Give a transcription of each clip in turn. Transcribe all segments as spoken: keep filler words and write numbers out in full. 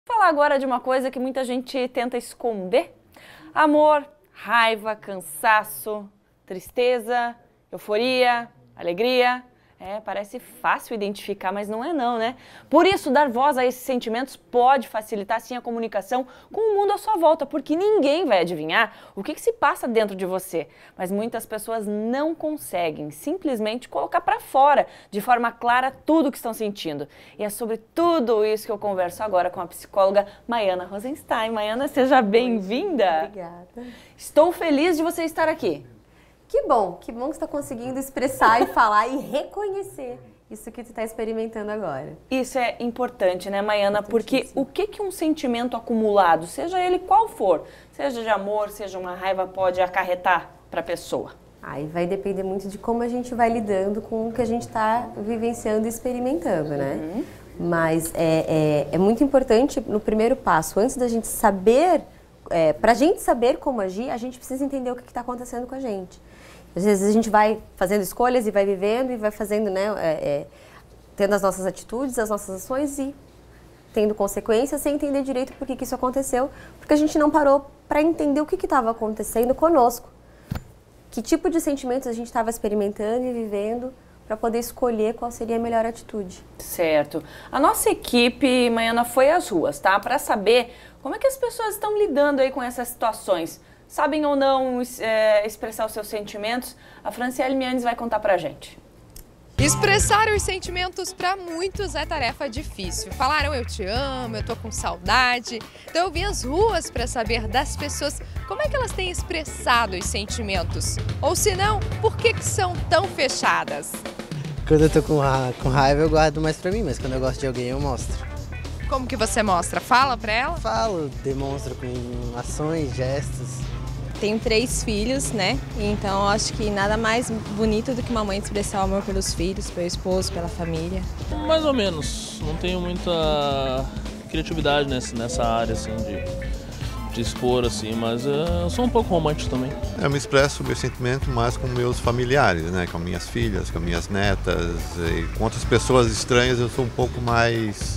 Vou falar agora de uma coisa que muita gente tenta esconder. Amor, raiva, cansaço, tristeza, euforia, alegria. É, parece fácil identificar, mas não é não, né? Por isso, dar voz a esses sentimentos pode facilitar, sim, a comunicação com o mundo à sua volta, porque ninguém vai adivinhar o que, que se passa dentro de você. Mas muitas pessoas não conseguem simplesmente colocar para fora, de forma clara, tudo o que estão sentindo. E é sobre tudo isso que eu converso agora com a psicóloga Maiana Rosenstein. Maiana, seja bem-vinda. Obrigada. Estou feliz de você estar aqui. Que bom, que bom que você está conseguindo expressar e falar e reconhecer isso que você está experimentando agora. Isso é importante, né, Maiana? Porque o que, que um sentimento acumulado, seja ele qual for, seja de amor, seja uma raiva, pode acarretar para a pessoa? Aí vai depender muito de como a gente vai lidando com o que a gente está vivenciando e experimentando, né? Uhum. Mas é, é, é muito importante, no primeiro passo, antes da gente saber, é, para a gente saber como agir, a gente precisa entender o que está acontecendo com a gente. Às vezes a gente vai fazendo escolhas e vai vivendo e vai fazendo, né, é, é, tendo as nossas atitudes, as nossas ações e tendo consequências sem entender direito por que, que isso aconteceu, porque a gente não parou para entender o que estava acontecendo conosco. Que tipo de sentimentos a gente estava experimentando e vivendo para poder escolher qual seria a melhor atitude. Certo. A nossa equipe, Maiana, foi às ruas, tá? Para saber como é que as pessoas estão lidando aí com essas situações. Sabem ou não é, expressar os seus sentimentos? A Franciele Mianes vai contar pra gente. Expressar os sentimentos para muitos é tarefa difícil. Falaram eu te amo, eu tô com saudade. Então eu vim às ruas para saber das pessoas como é que elas têm expressado os sentimentos. Ou se não, por que que são tão fechadas? Quando eu tô com, ra com raiva eu guardo mais pra mim, mas quando eu gosto de alguém eu mostro. Como que você mostra? Fala pra ela? Falo, demonstro com ações, gestos. Tenho três filhos, né? Então acho que nada mais bonito do que uma mãe expressar o amor pelos filhos, pelo esposo, pela família. Mais ou menos. Não tenho muita criatividade nessa, nessa área assim, de, de expor, assim, mas eu sou um pouco romântico também. Eu me expresso o meu sentimento mais com meus familiares, né? Com minhas filhas, com minhas netas. E com outras pessoas estranhas eu sou um pouco mais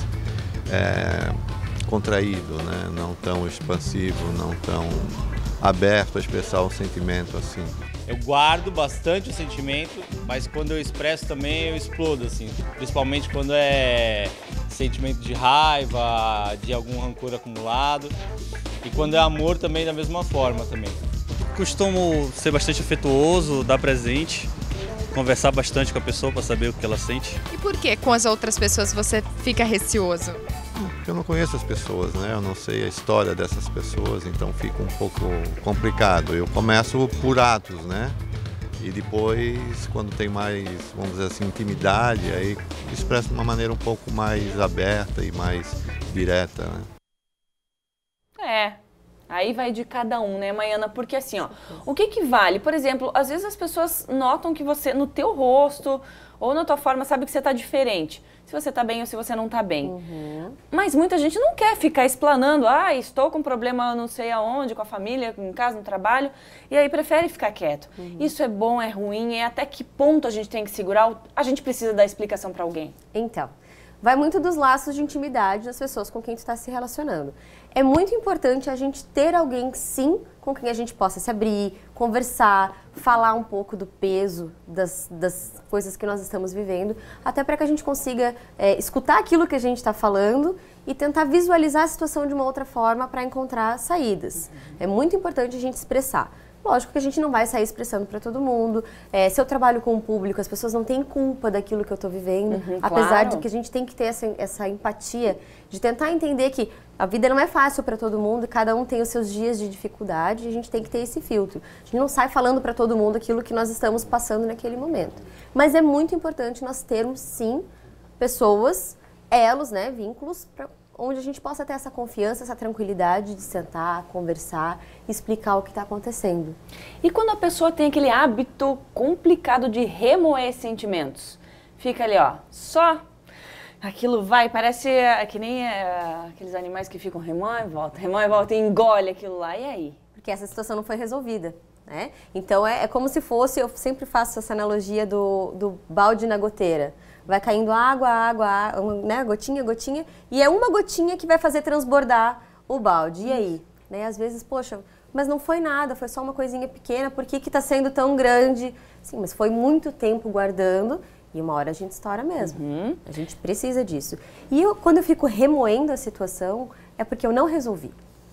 é, contraído, né? Não tão expansivo, não tão aberto a expressar um sentimento assim. Eu guardo bastante o sentimento, mas quando eu expresso também eu explodo, assim. Principalmente quando é sentimento de raiva, de algum rancor acumulado. E quando é amor também da mesma forma também. Costumo ser bastante afetuoso, dar presente, conversar bastante com a pessoa para saber o que ela sente. E por que com as outras pessoas você fica receoso? Porque eu não conheço as pessoas, né? Eu não sei a história dessas pessoas, então fica um pouco complicado. Eu começo por atos, né? E depois, quando tem mais, vamos dizer assim, intimidade, aí expresso de uma maneira um pouco mais aberta e mais direta, né? É. Aí vai de cada um, né, Maiana? Porque assim, ó, o que que vale? Por exemplo, às vezes as pessoas notam que você, no teu rosto ou na tua forma, sabe que você tá diferente. Se você tá bem ou se você não tá bem. Uhum. Mas muita gente não quer ficar explanando, ah, estou com problema não sei aonde, com a família, em casa, no trabalho, e aí prefere ficar quieto. Uhum. Isso é bom, é ruim, é até que ponto a gente tem que segurar, a gente precisa dar explicação para alguém? Então, vai muito dos laços de intimidade das pessoas com quem tu está se relacionando. É muito importante a gente ter alguém, sim, com quem a gente possa se abrir, conversar, falar um pouco do peso das, das coisas que nós estamos vivendo, até para que a gente consiga é, escutar aquilo que a gente está falando e tentar visualizar a situação de uma outra forma para encontrar saídas. Uhum. É muito importante a gente expressar. Lógico que a gente não vai sair expressando para todo mundo. É, se eu trabalho com o público, as pessoas não têm culpa daquilo que eu estou vivendo. Uhum, apesar claro. de que a gente tem que ter essa, essa empatia de tentar entender que a vida não é fácil para todo mundo, cada um tem os seus dias de dificuldade e a gente tem que ter esse filtro. A gente não sai falando para todo mundo aquilo que nós estamos passando naquele momento. Mas é muito importante nós termos, sim, pessoas, elos, né, vínculos, pra, onde a gente possa ter essa confiança, essa tranquilidade de sentar, conversar, explicar o que está acontecendo. E quando a pessoa tem aquele hábito complicado de remoer sentimentos? Fica ali, ó, só aquilo vai, parece é, que nem é, aqueles animais que ficam remoem e volta, remoem e volta e engole aquilo lá, e aí? Porque essa situação não foi resolvida, né? Então é, é como se fosse, eu sempre faço essa analogia do, do balde na goteira. vai caindo água, água, água, né? Gotinha, gotinha, e é uma gotinha que vai fazer transbordar o balde. E aí? Né? Às vezes, poxa, mas não foi nada, foi só uma coisinha pequena, por que que tá sendo tão grande? Sim, mas foi muito tempo guardando e uma hora a gente estoura mesmo. Uhum. A gente precisa disso. E eu, quando eu fico remoendo a situação, é porque eu não resolvi.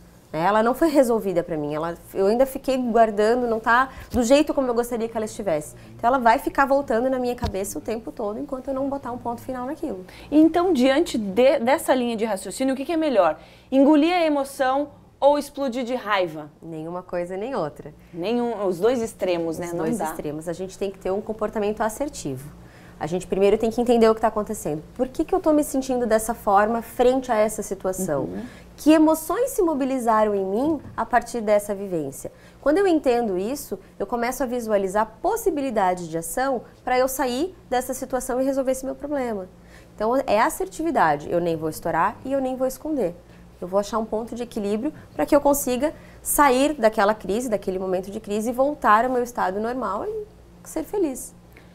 Ela não foi resolvida para mim, ela, eu ainda fiquei guardando, não tá do jeito como eu gostaria que ela estivesse. Então ela vai ficar voltando na minha cabeça o tempo todo enquanto eu não botar um ponto final naquilo. Então, diante de, dessa linha de raciocínio, o que, que é melhor? Engolir a emoção ou explodir de raiva? Nenhuma coisa nem outra. Nenhum, os dois extremos, né? Os Não dois dá. extremos. A gente tem que ter um comportamento assertivo. A gente primeiro tem que entender o que está acontecendo. Por que que eu estou me sentindo dessa forma frente a essa situação? Uhum. Que emoções se mobilizaram em mim a partir dessa vivência? Quando eu entendo isso, eu começo a visualizar possibilidades de ação para eu sair dessa situação e resolver esse meu problema. Então é assertividade. Eu nem vou estourar e eu nem vou esconder. Eu vou achar um ponto de equilíbrio para que eu consiga sair daquela crise, daquele momento de crise e voltar ao meu estado normal e ser feliz.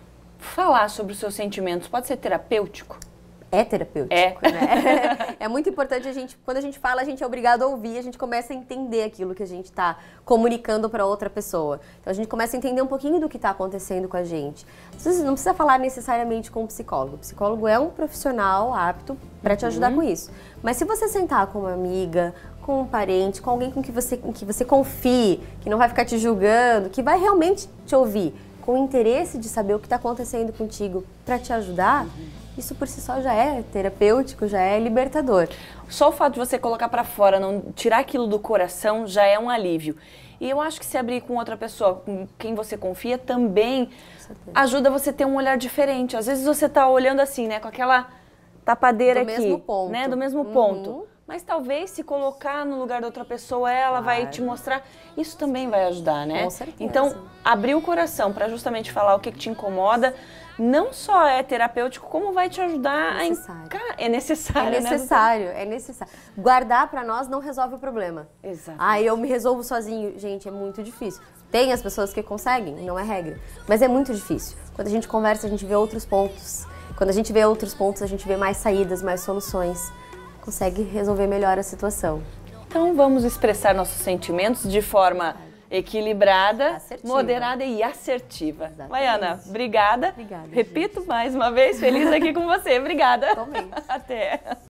Falar sobre os seus sentimentos pode ser terapêutico? É terapêutico, é. né? É muito importante a gente, quando a gente fala, a gente é obrigado a ouvir, a gente começa a entender aquilo que a gente está comunicando para outra pessoa. Então a gente começa a entender um pouquinho do que está acontecendo com a gente. Você não precisa falar necessariamente com um psicólogo. O psicólogo é um profissional apto para te ajudar uhum. com isso. Mas se você sentar com uma amiga, com um parente, com alguém com que você, com que você confie, que não vai ficar te julgando, que vai realmente te ouvir, com o interesse de saber o que está acontecendo contigo para te ajudar, uhum. isso por si só já é terapêutico, já é libertador. Só o fato de você colocar para fora, não tirar aquilo do coração, já é um alívio. E eu acho que se abrir com outra pessoa, com quem você confia, também ajuda você a ter um olhar diferente. Às vezes você está olhando assim, né, com aquela tapadeira do aqui, mesmo ponto. né, do mesmo uhum. ponto. Mas talvez se colocar no lugar da outra pessoa, ela claro. vai te mostrar, isso também vai ajudar, né? Com certeza. Então, abrir o coração para justamente falar o que, que te incomoda, não só é terapêutico, como vai te ajudar é necessário. a encarar. É necessário, É necessário, né? é necessário. Guardar para nós não resolve o problema. Exato. Ah, eu me resolvo sozinho. Gente, é muito difícil. Tem as pessoas que conseguem, não é regra. Mas é muito difícil. Quando a gente conversa, a gente vê outros pontos. Quando a gente vê outros pontos, a gente vê mais saídas, mais soluções. Consegue resolver melhor a situação. Então vamos expressar nossos sentimentos de forma equilibrada, assertiva. moderada e assertiva. Exatamente. Maiana, obrigada. Obrigada. Repito gente. mais uma vez, feliz aqui com você. Obrigada. Totalmente. Até.